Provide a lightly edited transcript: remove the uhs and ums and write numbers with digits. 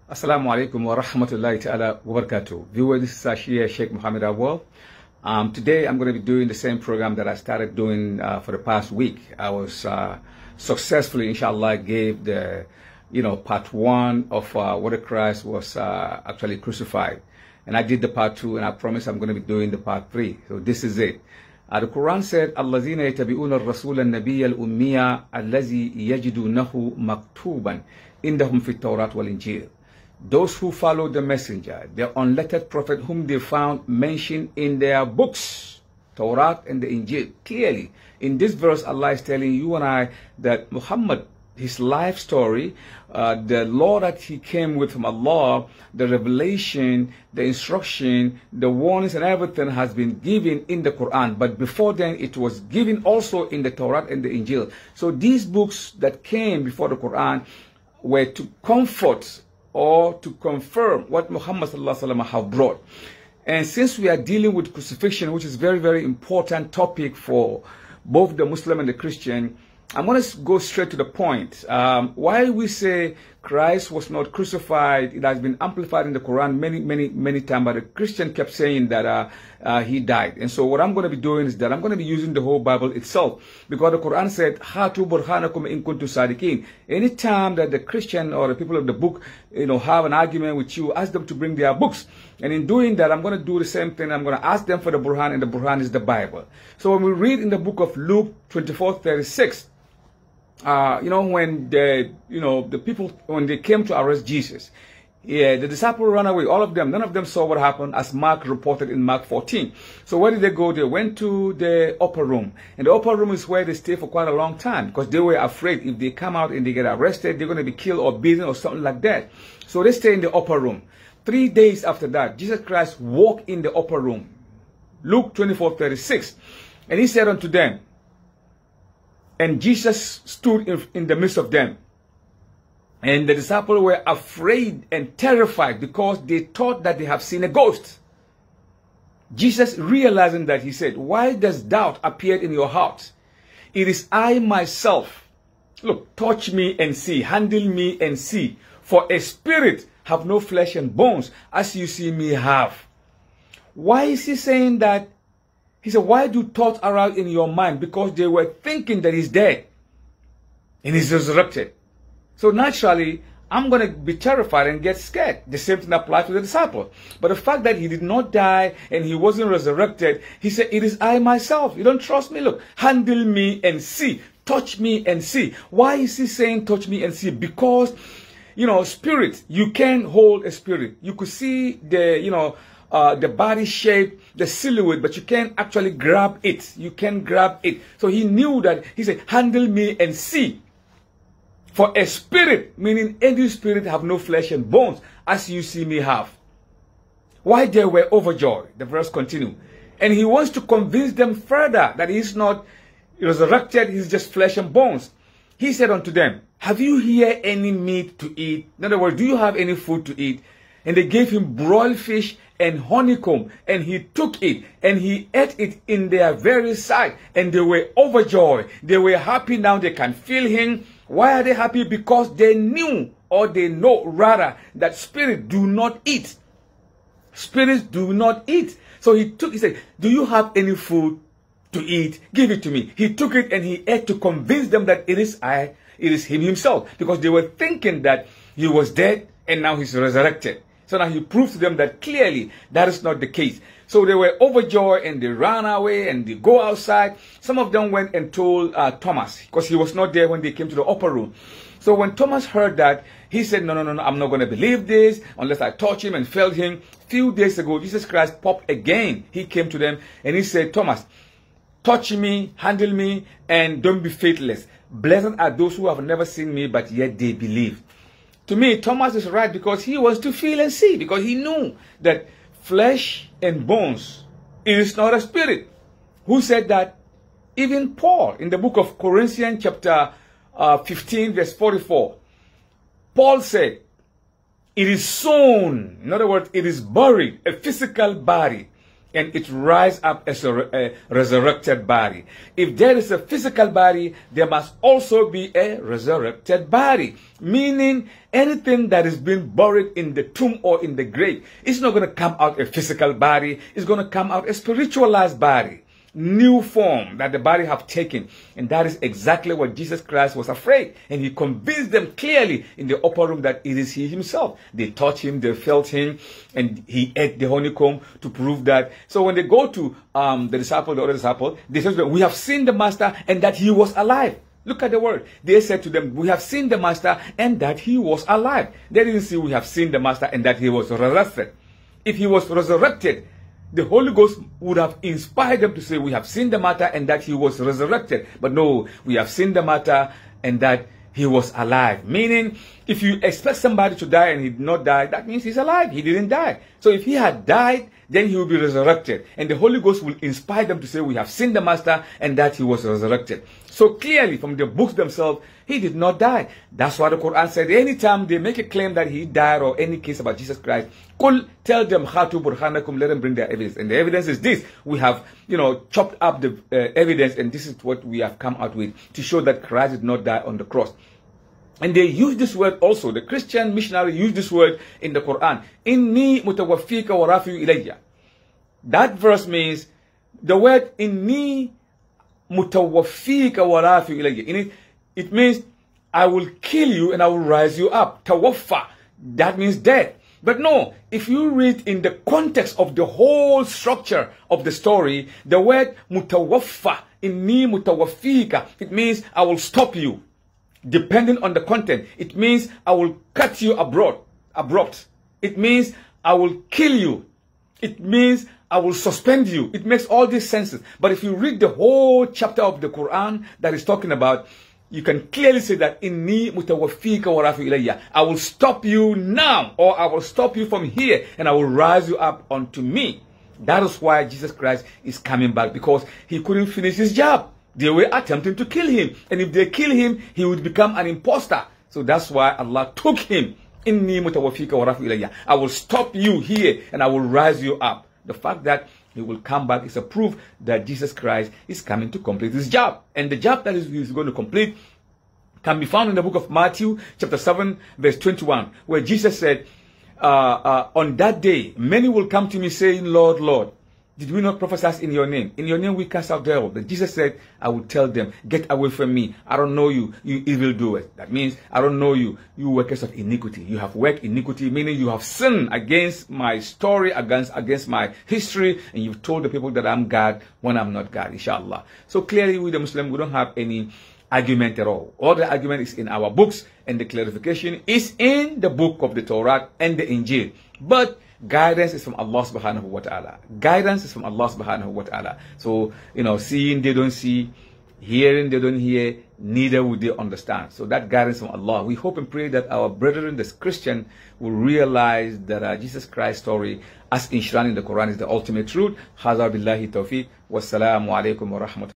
Assalamu alaikum wa rahmatullahi ta'ala wa barakatuh. Viewers, this is Sheikh Mohammed Awal. Today I'm going to be doing the same program that I started doing for the past week. I was successfully, inshallah, gave the, part one of whether Christ was actually crucified. And I did the part two, and I promise I'm going to be doing the part three. So this is it. The Quran said, الَّذِينَ يَتَبِعُونَ الرَّسُولَ النَّبِيَّ الْأُمِّيَّ الَّذِي يَجِدُونَهُ مَكْتُوبًا عِندَهُمْ فِي التَّوْرَاةِ وَالْإِنْجِيلِ. Those who follow the messenger, the unlettered prophet whom they found mentioned in their books, Torah and the Injil. Clearly, in this verse, Allah is telling you and I that Muhammad, his life story, the law that he came with from Allah, the revelation, the instruction, the warnings and everything has been given in the Quran. But before then, it was given also in the Torah and the Injil. So these books that came before the Quran were to comfort or to confirm what Muhammad have brought. And since we are dealing with crucifixion, which is very, very important topic for both the Muslim and the Christian, I'm going to go straight to the point. While we say Christ was not crucified, it has been amplified in the Quran many times, but the Christian kept saying that he died. And so what I'm going to be doing is that I'm going to be using the whole Bible itself, because the Quran said, "Hatu burhanakum in kuntum sadiqin." Anytime that the Christian or the people of the book, have an argument with you, ask them to bring their books. And in doing that, I'm going to do the same thing. I'm going to ask them for the Burhan, and the Burhan is the Bible. So when we read in the book of Luke 24:36, when the people, when they came to arrest Jesus, the disciples ran away, all of them. None of them saw what happened, as Mark reported in Mark 14. So where did they go? They went to the upper room. And the upper room is where they stay for quite a long time, because they were afraid if they come out and they get arrested, they're going to be killed or beaten or something like that. So they stay in the upper room. 3 days after that, Jesus Christ walked in the upper room. Luke 24:36. And he said unto them, and Jesus stood in the midst of them. And the disciples were afraid and terrified, because they thought that they have seen a ghost. Jesus, realizing that, he said, "Why does doubt appear in your heart? It is I myself. Look, touch me and see, handle me and see. For a spirit have no flesh and bones, as you see me have." Why is he saying that? He said, why do thoughts arise in your mind? Because they were thinking that he's dead and he's resurrected. So naturally, I'm going to be terrified and get scared. The same thing applies to the disciple. But the fact that he did not die and he wasn't resurrected, he said, "It is I myself. You don't trust me? Look, handle me and see. Touch me and see." Why is he saying touch me and see? Because, spirit, you can hold a spirit. You could see the body shape, the silhouette, but you can't actually grab it. You can't grab it. So he knew that. He said, "Handle me and see. For a spirit," meaning any spirit, "have no flesh and bones, as you see me have." Why they were overjoyed. The verse continues. And he wants to convince them further that he's not resurrected, he's just flesh and bones. He said unto them, "Have you here any meat to eat?" In other words, do you have any food to eat? And they gave him broiled fish and honeycomb, and he took it, and he ate it in their very sight, and they were overjoyed. They were happy now. They can feel him. Why are they happy? Because they knew, or they know rather, that spirits do not eat. Spirits do not eat. So he said, "Do you have any food to eat? Give it to me." He took it and he ate to convince them that it is him himself, because they were thinking that he was dead and now he's resurrected. So now he proved to them that clearly that is not the case. So they were overjoyed and they ran away and they go outside. Some of them went and told Thomas, because he was not there when they came to the upper room. So when Thomas heard that, he said, no, I'm not going to believe this unless I touch him and felt him. Few days ago, Jesus Christ popped again. He came to them and he said, "Thomas, touch me, handle me, and don't be faithless. Blessed are those who have never seen me, but yet they believe." To me, Thomas is right, because he wants to feel and see, because he knew that flesh and bones, it is not a spirit. Who said that? Even Paul, in the book of Corinthians chapter 15, verse 44, Paul said, "It is sown." In other words, it is buried, a physical body. and it rise up as a resurrected body. If there is a physical body, there must also be a resurrected body. Meaning, anything that is being buried in the tomb or in the grave, it's not going to come out a physical body. It's going to come out a spiritualized body. New form that the body have taken. And that is exactly what Jesus Christ was afraid. And he convinced them clearly in the upper room that it is he himself. They touched him, they felt him, and he ate the honeycomb to prove that. So when they go to the other disciple, they said, we have seen the master and that he was alive. Look at the word. They said to them, we have seen the master and that he was alive. They didn't say we have seen the master and that he was resurrected. If he was resurrected, the Holy Ghost would have inspired them to say, we have seen the matter and that he was resurrected. But no, we have seen the matter and that he was alive. Meaning, if you expect somebody to die and he did not die, that means he's alive. He didn't die. So if he had died, then he will be resurrected. And the Holy Ghost will inspire them to say, we have seen the master and that he was resurrected. So clearly from the books themselves, he did not die. That's why the Quran said, anytime they make a claim that he died or any case about Jesus Christ, tell them, Khatu burhanakum, let them bring their evidence. And the evidence is this. We have, chopped up the evidence, and this is what we have come out with to show that Christ did not die on the cross. And they use this word also. The Christian missionary used this word in the Quran. Inni mutawaffika wa rafi'u ilayya. That verse means, the word inni mutawaffika wa rafi'u ilayya. It means, I will kill you and I will rise you up. Tawaffa. That means death. But no, if you read in the context of the whole structure of the story, the word mutawaffa, inni mutawaffika, it means I will stop you. Depending on the content, it means I will cut you abrupt. It means I will kill you. It means I will suspend you. It makes all these senses. But if you read the whole chapter of the Quran that is talking about, you can clearly say that inni mutawaffika wa rafi'u ilayya. I will stop you now, or I will stop you from here, and I will rise you up unto me. That is why Jesus Christ is coming back, because he couldn't finish his job. They were attempting to kill him. And if they kill him, he would become an imposter. So that's why Allah took him. Inni mutawaffika wa rafi'u ilayya. I will stop you here and I will rise you up. The fact that he will come back is a proof that Jesus Christ is coming to complete his job. And the job that he's going to complete can be found in the book of Matthew, chapter 7, verse 21, where Jesus said, on that day, many will come to me saying, Lord, Lord, did we not prophesy in your name? In your name we cast out devils. But Jesus said, I will tell them, get away from me. I don't know you, you evildoers. That means, I don't know you, you workers of iniquity. You have worked iniquity, meaning you have sinned against my story, against my history, and you've told the people that I'm God when I'm not God, inshallah. So clearly, we the Muslims, we don't have any argument at all. All the argument is in our books, and the clarification is in the book of the Torah and the Injil. But guidance is from Allah subhanahu wa ta'ala. Guidance is from Allah subhanahu wa ta'ala. So, seeing they don't see, hearing they don't hear, neither would they understand. So that guidance from Allah. We hope and pray that our brethren, the Christian, will realize that Jesus Christ's story, as enshrined in the Quran, is the ultimate truth. Hadha billahi tawfiq. Wassalamu alaikum wa rahmatullahi.